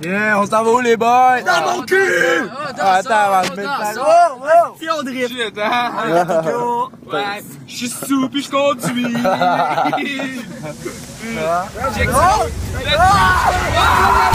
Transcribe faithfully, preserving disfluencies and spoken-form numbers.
Yeah, on s'en va où les boys? Dans mon cul! Ah, attends, avant de mettre ça. Oh, oh! Si on drift! Shit, hein? Ouais, je suis sous pis je conduis! Ah.